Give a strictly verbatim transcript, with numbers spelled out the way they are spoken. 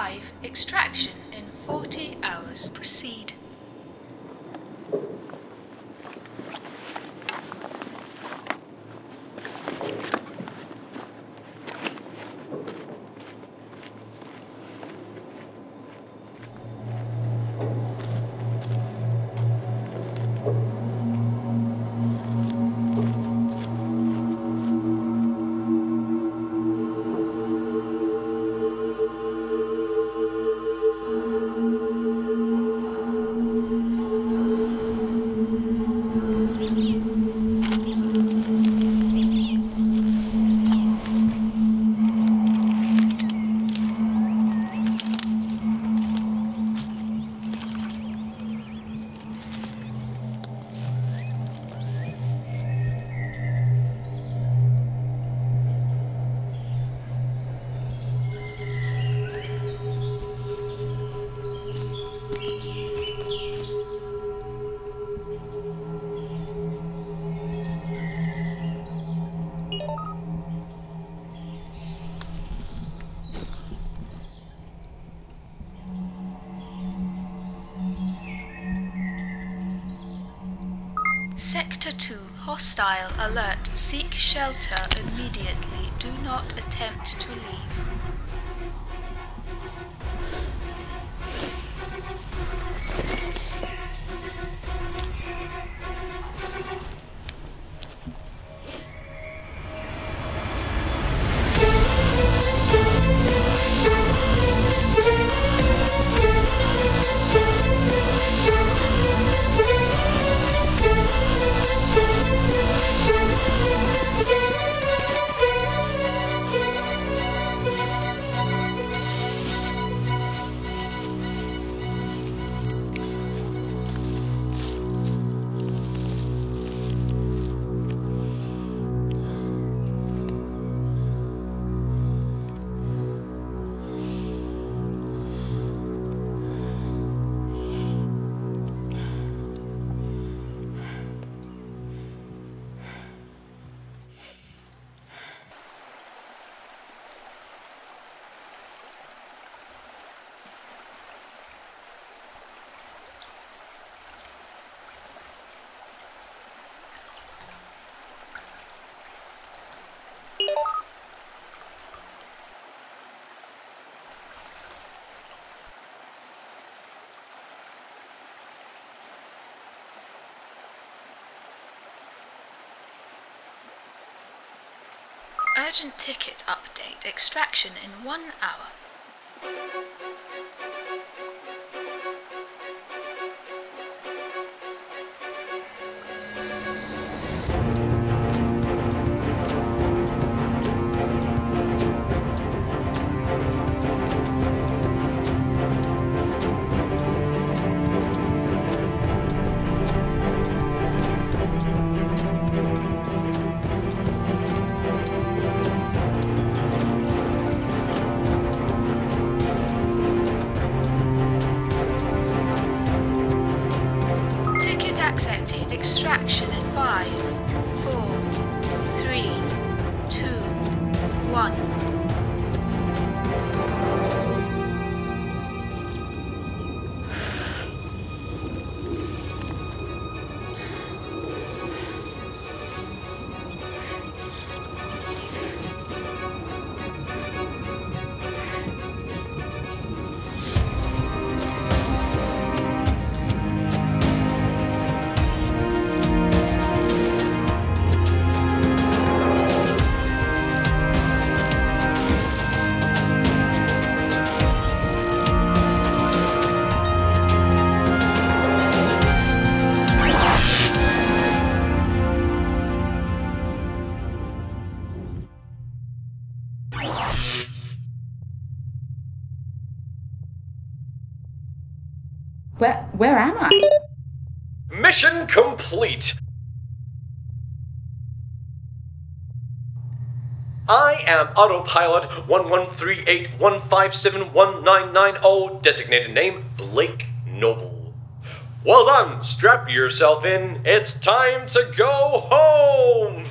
five. Extraction in forty hours. Proceed. Sector two, hostile alert. Seek shelter immediately. Do not attempt to leave. Urgent ticket update. Extraction in one hour. Extraction in five, four, three, two, one. Where, where am I? Mission complete! I am Autopilot one one three eight one five seven one nine nine zero, designated name Blake Noble. Well done, strap yourself in, it's time to go home!